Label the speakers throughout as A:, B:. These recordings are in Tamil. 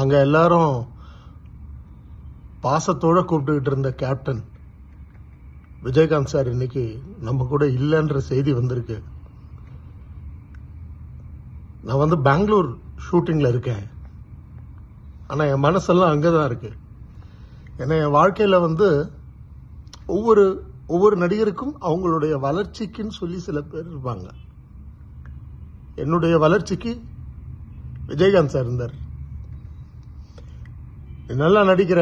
A: நாங்கள் எல்லாரும் பாசத்தோடு கூப்பிட்டுக்கிட்டு இருந்த கேப்டன் விஜயகாந்த் சார் இன்னைக்கு நம்ம கூட இல்லைன்ற செய்தி வந்திருக்கு. நான் பெங்களூர் ஷூட்டிங்கில் இருக்கேன். ஆனால் என் மனசெல்லாம் அங்கே தான் இருக்கு. ஏன்னா என் வாழ்க்கையில் ஒவ்வொரு நடிகருக்கும் அவங்களுடைய வளர்ச்சிக்குன்னு சொல்லி சில பேர் இருப்பாங்க. என்னுடைய வளர்ச்சிக்கு விஜயகாந்த் சார் இருந்தார். நல்லா நடிக்கிற,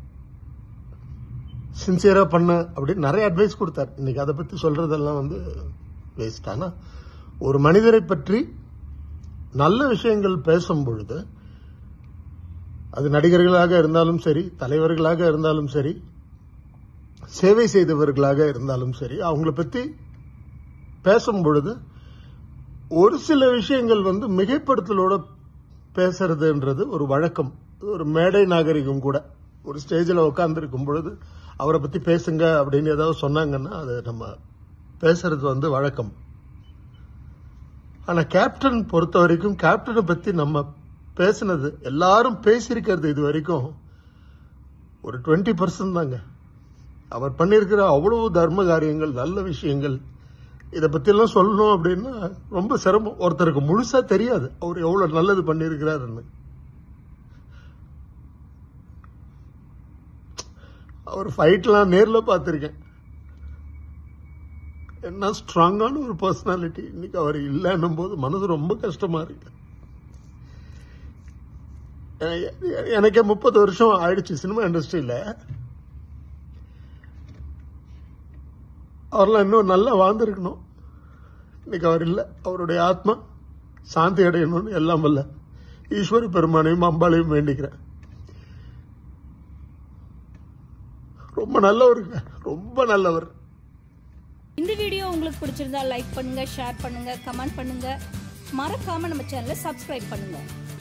A: சின்சியரா பண்ண அப்படின்னு நிறைய அட்வைஸ் கொடுத்தார். இன்னைக்கு அதை பத்தி சொல்றதெல்லாம் வேஸ்ட். ஆனா ஒரு மனிதரை பற்றி நல்ல விஷயங்கள் பேசும் பொழுது, அது நடிகர்களாக இருந்தாலும் சரி, தலைவர்களாக இருந்தாலும் சரி, சேவை செய்தவர்களாக இருந்தாலும் சரி, அவங்கள பத்தி பேசும் பொழுது ஒரு சில விஷயங்கள் மிகைப்படுத்தலோட பேசுறதுன்றது ஒரு வழக்கம், ஒரு மேடை நாகரிகம் கூட. ஒரு ஸ்டேஜில் உட்கார்ந்துருக்கும் பொழுது அவரை பத்தி பேசுங்க அப்படின்னு ஏதாவது சொன்னாங்கன்னா அது நம்ம பேசுறது வழக்கம். ஆனா கேப்டன் பொறுத்த வரைக்கும், கேப்டனை பத்தி நம்ம பேசினது, எல்லாரும் பேசியிருக்கிறது இது வரைக்கும் ஒரு 20% தாங்க. அவர் பண்ணியிருக்கிற அவ்வளவு தர்ம காரியங்கள், நல்ல விஷயங்கள், இதை பத்தியெல்லாம் சொல்லணும் அப்படின்னா ரொம்ப சிரமம். ஒருத்தருக்கு முழுசா தெரியாது அவர் எவ்வளவு நல்லது பண்ணியிருக்கிறாருன்னு. அவர் ஃபைட்லாம் நேரில் பார்த்துருக்கேன். என்ன ஸ்ட்ராங்கான ஒரு பர்சனாலிட்டி. இன்னைக்கு அவர் இல்லைன்னும் போது மனது ரொம்ப கஷ்டமா இருக்கு. எனக்கே 30 வருஷம் ஆயிடுச்சு சினிமா இண்டஸ்ட்ரியில. அவரெல்லாம் இன்னும் நல்லா வாழ்ந்திருக்கணும். இன்னைக்கு அவர் இல்லை. அவருடைய ஆத்மா சாந்தி அடையணும்னு எல்லாம் வல்ல ஈஸ்வரி பெருமானையும் அம்பாளையும் வேண்டிக்கிறேன். ரொம்ப நல்லவருங்க, ரொம்ப நல்லவர்.
B: இந்த வீடியோ உங்களுக்கு பிடிச்சிருந்தா லைக் பண்ணுங்க, ஷேர் பண்ணுங்க, கமெண்ட் பண்ணுங்க. மறக்காம நம்ம சேனலை சப்ஸ்கிரைப் பண்ணுங்க.